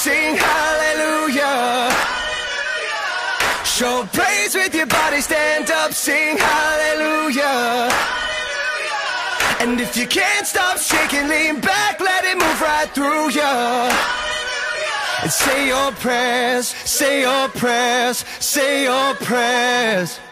sing hallelujah. Show praise with your body, stand up, sing hallelujah. And if you can't stop shaking, lean back, let it move right through you. And say your prayers, say your prayers, say your prayers.